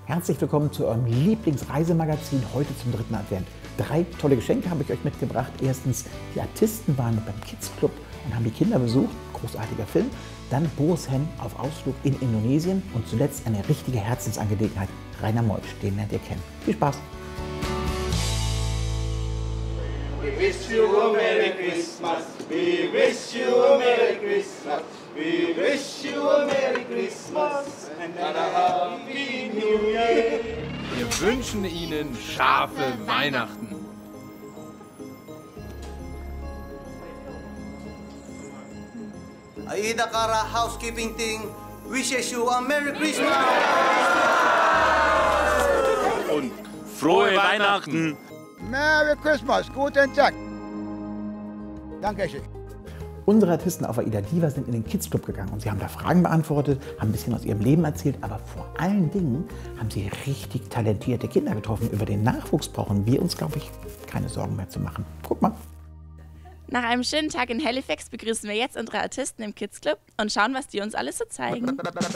Herzlich willkommen zu eurem Lieblingsreisemagazin, heute zum 3. Advent. 3 tolle Geschenke habe ich euch mitgebracht. Erstens, die Artisten waren beim Kids Club und haben die Kinder besucht. Großartiger Film. Dann Boris Henn auf Ausflug in Indonesien. Und zuletzt eine richtige Herzensangelegenheit. Rainer Meusch, den lernt ihr kennen. Viel Spaß! We wish you a Merry Christmas. We wish you a Merry Christmas. We wish you a Merry Christmas and a Happy New Year. Wir wünschen Ihnen scharfe Weihnachten. Aida Kara housekeeping thing wishes you a Merry Christmas. Und frohe Weihnachten. Merry Christmas, guten Tag. Dankeschön. Unsere Artisten auf Aida Diva sind in den Kids Club gegangen und sie haben da Fragen beantwortet, haben ein bisschen aus ihrem Leben erzählt, aber vor allen Dingen haben sie richtig talentierte Kinder getroffen. Über den Nachwuchs brauchen wir uns, glaube ich, keine Sorgen mehr zu machen. Guck mal. Nach einem schönen Tag in Halifax begrüßen wir jetzt unsere Artisten im Kids Club und schauen, was die uns alles so zeigen.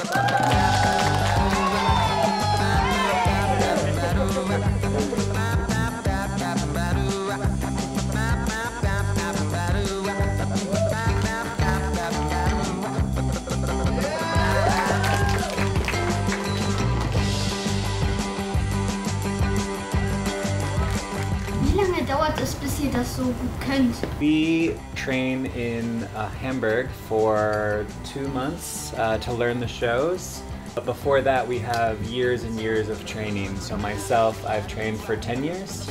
Wie lange dauert es, bis ihr das so gut könnt? We train in Hamburg for 2 months to learn the shows. But before that, we have years and years of training. So myself, I've trained for 10 years.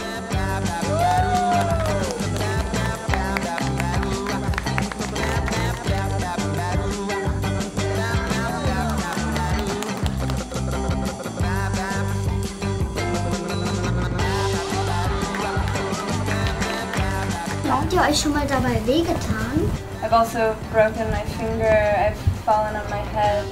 Habt ihr euch schon mal dabei wehgetan? I've also broken my finger, I've fallen on my head.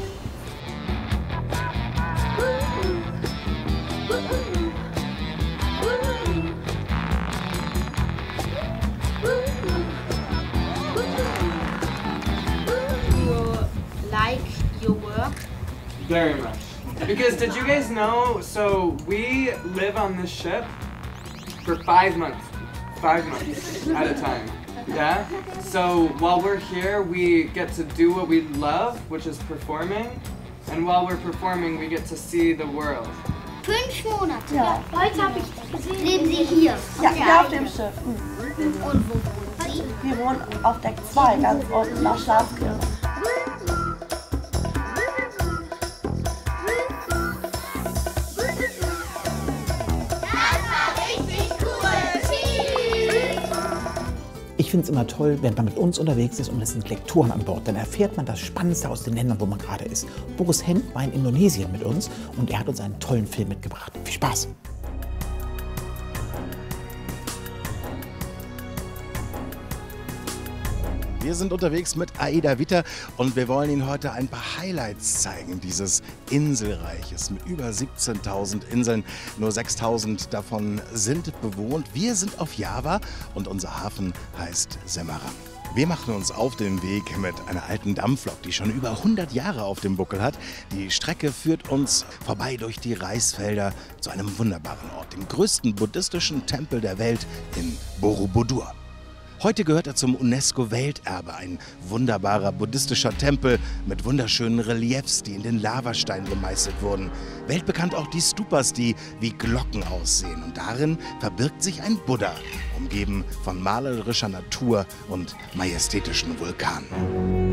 You like your work? Very much. Because did you guys know, so we live on this ship for 5 months. 5 months at a time. Yeah? So while we're here, we get to do what we love, which is performing. And while we're performing, we get to see the world. 5 Monate? Ja. Heute habe ich gesehen. Leben Sie hier? Ja, hier auf dem Schiff. Und wo wohnen Sie? Wir wohnen auf Deck 2, ganz unten nach Schafkirche. Ich finde es immer toll, wenn man mit uns unterwegs ist und es sind Lektoren an Bord. Dann erfährt man das Spannendste aus den Ländern, wo man gerade ist. Boris Henn war in Indonesien mit uns und er hat uns einen tollen Film mitgebracht. Viel Spaß! Wir sind unterwegs mit Aida Vita und wir wollen Ihnen heute ein paar Highlights zeigen dieses Inselreiches mit über 17.000 Inseln. Nur 6.000 davon sind bewohnt. Wir sind auf Java und unser Hafen heißt Semarang. Wir machen uns auf den Weg mit einer alten Dampflok, die schon über 100 Jahre auf dem Buckel hat. Die Strecke führt uns vorbei durch die Reisfelder zu einem wunderbaren Ort, dem größten buddhistischen Tempel der Welt in Borobudur. Heute gehört er zum UNESCO-Welterbe, ein wunderbarer buddhistischer Tempel mit wunderschönen Reliefs, die in den Lavasteinen gemeißelt wurden. Weltbekannt auch die Stupas, die wie Glocken aussehen. Und darin verbirgt sich ein Buddha, umgeben von malerischer Natur und majestätischen Vulkanen.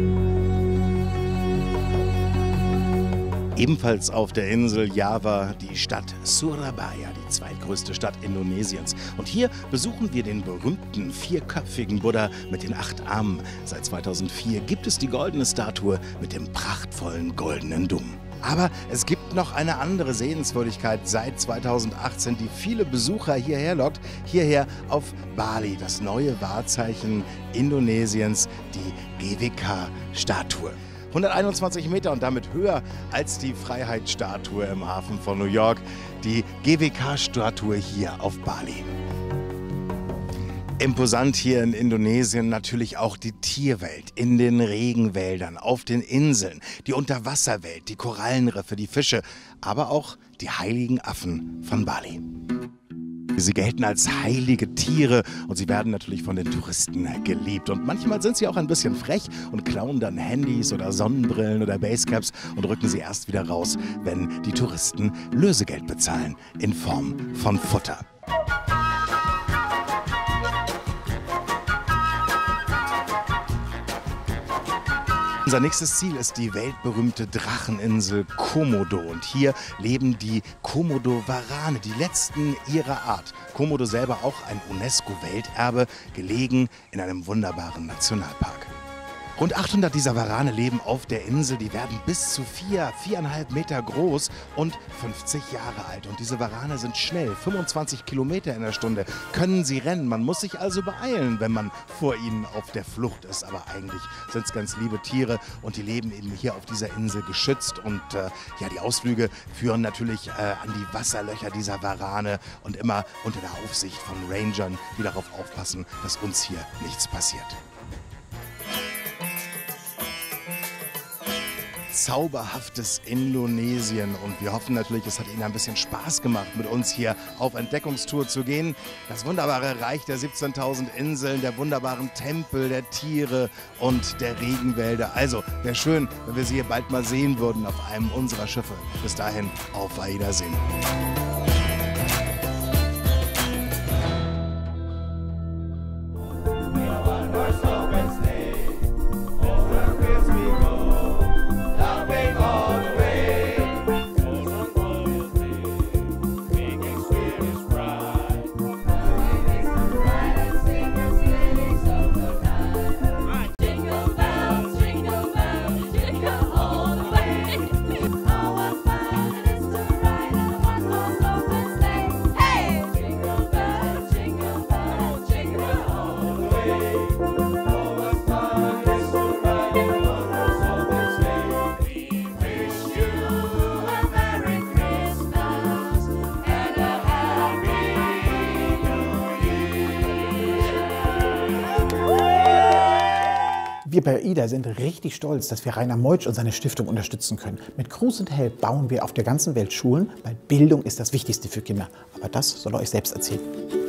Ebenfalls auf der Insel Java die Stadt Surabaya, die zweitgrößte Stadt Indonesiens. Und hier besuchen wir den berühmten vierköpfigen Buddha mit den 8 Armen. Seit 2004 gibt es die goldene Statue mit dem prachtvollen goldenen Dom. Aber es gibt noch eine andere Sehenswürdigkeit seit 2018, die viele Besucher hierher lockt. Hierher auf Bali, das neue Wahrzeichen Indonesiens, die GWK-Statue. 121 Meter und damit höher als die Freiheitsstatue im Hafen von New York, die GWK-Statue hier auf Bali. Imposant hier in Indonesien natürlich auch die Tierwelt in den Regenwäldern, auf den Inseln, die Unterwasserwelt, die Korallenriffe, die Fische. aber auch die heiligen Affen von Bali. Sie gelten als heilige Tiere und sie werden natürlich von den Touristen geliebt. Und manchmal sind sie auch ein bisschen frech und klauen dann Handys oder Sonnenbrillen oder Basecaps und rücken sie erst wieder raus, wenn die Touristen Lösegeld bezahlen in Form von Futter. Unser nächstes Ziel ist die weltberühmte Dracheninsel Komodo. Und hier leben die Komodo-Warane, die letzten ihrer Art. Komodo selber auch ein UNESCO-Welterbe, gelegen in einem wunderbaren Nationalpark. Rund 800 dieser Warane leben auf der Insel. Die werden bis zu 4,5 Meter groß und 50 Jahre alt. Und diese Warane sind schnell, 25 Kilometer in der Stunde können sie rennen. Man muss sich also beeilen, wenn man vor ihnen auf der Flucht ist. Aber eigentlich sind es ganz liebe Tiere und die leben eben hier auf dieser Insel geschützt. Und ja, die Ausflüge führen natürlich an die Wasserlöcher dieser Warane und immer unter der Aufsicht von Rangern, die darauf aufpassen, dass uns hier nichts passiert. Zauberhaftes Indonesien und wir hoffen natürlich, es hat Ihnen ein bisschen Spaß gemacht, mit uns hier auf Entdeckungstour zu gehen. Das wunderbare Reich der 17.000 Inseln, der wunderbaren Tempel, der Tiere und der Regenwälder. Also, wäre schön, wenn wir Sie hier bald mal sehen würden auf einem unserer Schiffe. Bis dahin, auf Wiedersehen. Wir bei AIDA sind richtig stolz, dass wir Rainer Meutsch und seine Stiftung unterstützen können. Mit Cruz and Help bauen wir auf der ganzen Welt Schulen, weil Bildung ist das Wichtigste für Kinder. Aber das soll er euch selbst erzählen.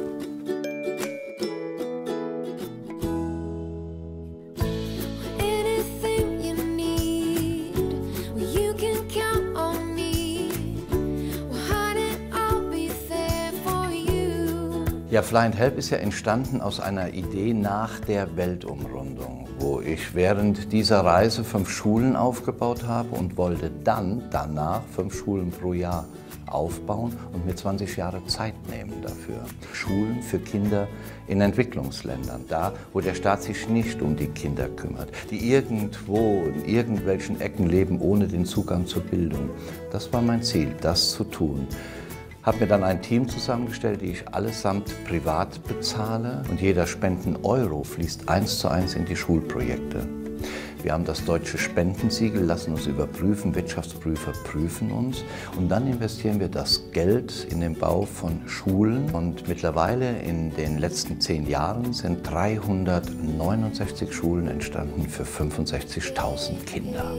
Ja, Fly and Help ist ja entstanden aus einer Idee nach der Weltumrundung, wo ich während dieser Reise 5 Schulen aufgebaut habe und wollte dann danach 5 Schulen pro Jahr aufbauen und mir 20 Jahre Zeit nehmen dafür. Schulen für Kinder in Entwicklungsländern, da wo der Staat sich nicht um die Kinder kümmert, die irgendwo in irgendwelchen Ecken leben ohne den Zugang zur Bildung. Das war mein Ziel, das zu tun. Habe mir dann ein Team zusammengestellt, die ich allesamt privat bezahle und jeder Spenden-Euro fließt 1:1 in die Schulprojekte. Wir haben das deutsche Spendensiegel, lassen uns überprüfen, Wirtschaftsprüfer prüfen uns und dann investieren wir das Geld in den Bau von Schulen und mittlerweile in den letzten 10 Jahren sind 369 Schulen entstanden für 65.000 Kinder.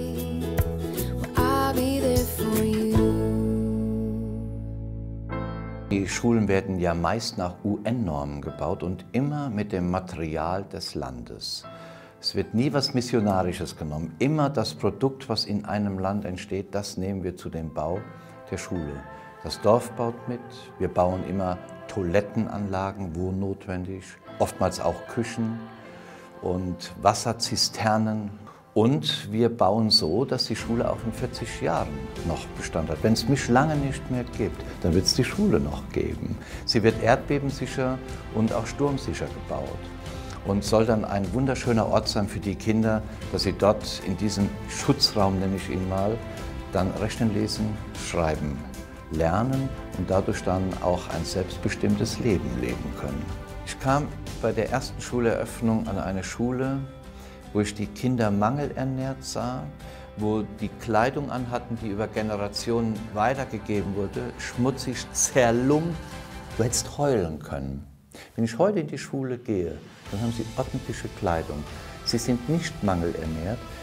Die Schulen werden ja meist nach UN-Normen gebaut und immer mit dem Material des Landes. Es wird nie was Missionarisches genommen. Immer das Produkt, was in einem Land entsteht, das nehmen wir zu dem Bau der Schule. Das Dorf baut mit, wir bauen immer Toilettenanlagen, wo notwendig, oftmals auch Küchen und Wasserzisternen. Und wir bauen so, dass die Schule auch in 40 Jahren noch Bestand hat. Wenn es mich lange nicht mehr gibt, dann wird es die Schule noch geben. Sie wird erdbebensicher und auch sturmsicher gebaut und soll dann ein wunderschöner Ort sein für die Kinder, dass sie dort in diesem Schutzraum, nenne ich ihn mal, dann rechnen, lesen, schreiben, lernen und dadurch dann auch ein selbstbestimmtes Leben leben können. Ich kam bei der ersten Schuleröffnung an eine Schule, wo ich die Kinder mangelernährt sah, wo die Kleidung anhatten, die über Generationen weitergegeben wurde, schmutzig, zerlumpt. Du hättest heulen können. Wenn ich heute in die Schule gehe, dann haben sie ordentliche Kleidung. Sie sind nicht mangelernährt,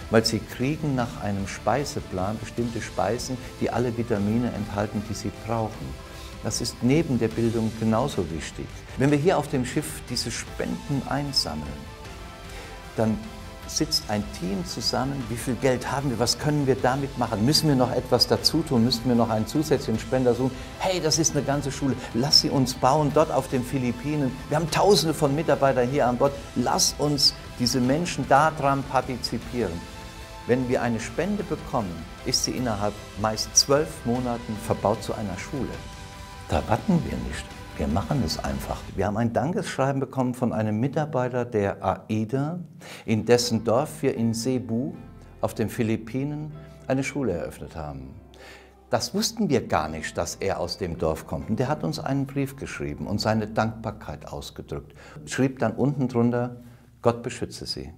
weil sie kriegen nach einem Speiseplan bestimmte Speisen, die alle Vitamine enthalten, die sie brauchen. Das ist neben der Bildung genauso wichtig. Wenn wir hier auf dem Schiff diese Spenden einsammeln, dann sitzt ein Team zusammen, wie viel Geld haben wir, was können wir damit machen, müssen wir noch etwas dazu tun, müssten wir noch einen zusätzlichen Spender suchen. Hey, das ist eine ganze Schule, lass sie uns bauen, dort auf den Philippinen. Wir haben Tausende von Mitarbeitern hier an Bord, lass uns diese Menschen daran partizipieren. Wenn wir eine Spende bekommen, ist sie innerhalb meist 12 Monaten verbaut zu einer Schule. Da warten wir nicht. Wir machen es einfach. Wir haben ein Dankeschreiben bekommen von einem Mitarbeiter der AIDA, in dessen Dorf wir in Cebu auf den Philippinen eine Schule eröffnet haben. Das wussten wir gar nicht, dass er aus dem Dorf kommt. Und der hat uns einen Brief geschrieben und seine Dankbarkeit ausgedrückt. Schrieb dann unten drunter, Gott beschütze Sie.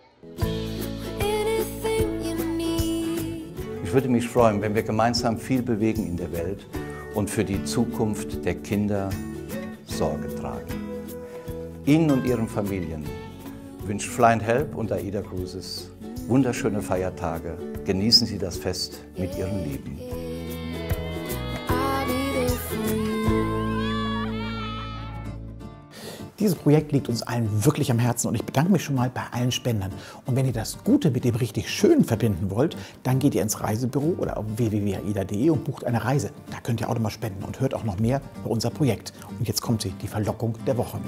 Ich würde mich freuen, wenn wir gemeinsam viel bewegen in der Welt und für die Zukunft der Kinder Sorge tragen. Ihnen und Ihren Familien wünscht Fly & Help und AIDA Cruises wunderschöne Feiertage. Genießen Sie das Fest mit Ihren Lieben. Dieses Projekt liegt uns allen wirklich am Herzen und ich bedanke mich schon mal bei allen Spendern. Und wenn ihr das Gute mit dem richtig Schönen verbinden wollt, dann geht ihr ins Reisebüro oder auf www.aida.de und bucht eine Reise. Da könnt ihr auch noch mal spenden und hört auch noch mehr über unser Projekt. Und jetzt kommt sie, die Verlockung der Woche.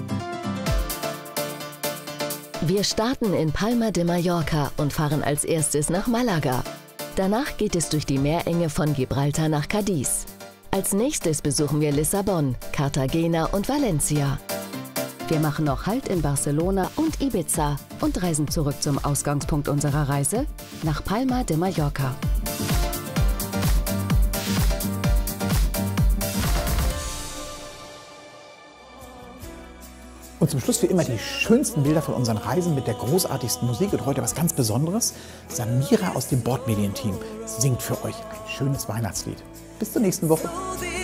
Wir starten in Palma de Mallorca und fahren als erstes nach Malaga. Danach geht es durch die Meerenge von Gibraltar nach Cadiz. Als nächstes besuchen wir Lissabon, Cartagena und Valencia. Wir machen noch Halt in Barcelona und Ibiza und reisen zurück zum Ausgangspunkt unserer Reise, nach Palma de Mallorca. Und zum Schluss wie immer die schönsten Bilder von unseren Reisen mit der großartigsten Musik und heute was ganz Besonderes. Samira aus dem Bordmedienteam singt für euch ein schönes Weihnachtslied. Bis zur nächsten Woche.